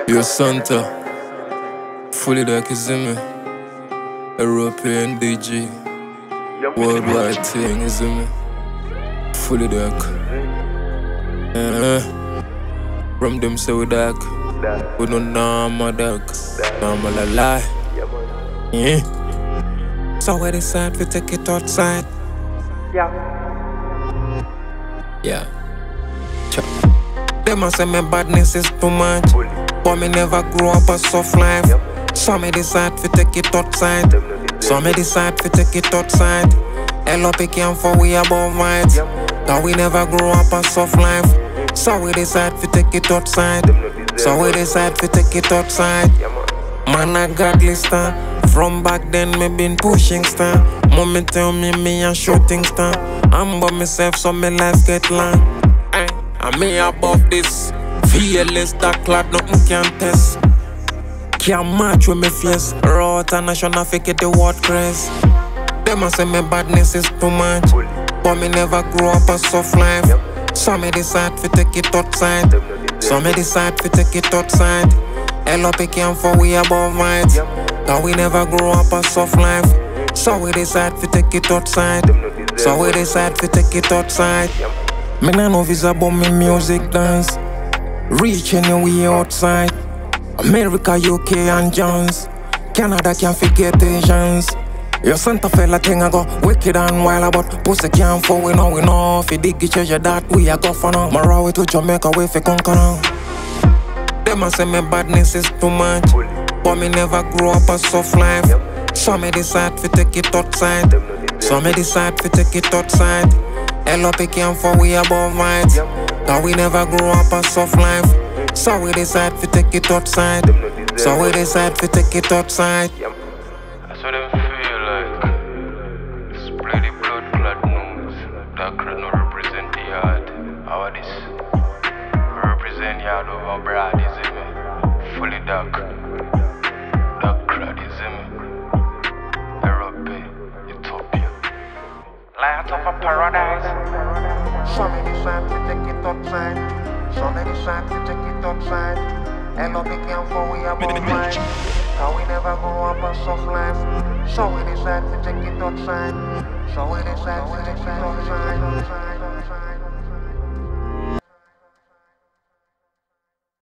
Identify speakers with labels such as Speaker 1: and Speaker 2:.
Speaker 1: Your Santa, fully dark is in me. European DJ, worldwide thing is in me. Fully dark. From them say we dark, we don't know my dark. Normal a lie. Yeah. So we decide we take it outside. Yeah. They must say my badness is too much, but me never grew up a soft life. So me decide to take it outside. So me decide to take it outside. LOP can't for we above right. Cause we never grew up a soft life. So we decide to take it outside. So we decide to take it outside. Man a godly star. From back then me been pushing star. Mommy tell me a shooting star. I'm by myself so my life get long. I'm me above this. Fearless that clad nothing can test. Can't match with me face. Raw international fake it the word craze. Them a say my badness is too much, but me never grew up a soft life. So me decide to take it outside. So me decide to take it outside. LOP can't for we above right. Cause we never grew up a soft life. So we decide to take it outside. So we decide to take it outside. Me nah know visa but me music dance. Reach anywhere outside. America, UK and Jones. Canada can't forget Asians. Your Santa fella thing I go wicked and wild, but pussy can't fall. We know if you dig the treasure that we a go for now. Mara way to Jamaica way for conquer now. Them a say my badness is too much, but me never grew up a soft life. So me decide to take it outside. So me decide to take it outside. LOP can't for we above right. Cause we never grew up a soft life. So we decide to take it outside. So we decide to take it outside.
Speaker 2: That's what them feel like. Spray the blood clot nose. That crowd no represent the yard. How this? Represent yard over broad, is it me? Fully dark. Dark crowd, is it me? Utopia.
Speaker 3: Light of a paradise. So me decide to take it outside. So me decide to take it outside. LOP can't for we above right. Cause we never grew up a soft life. So we decide to take it outside. So we decide to take it outside.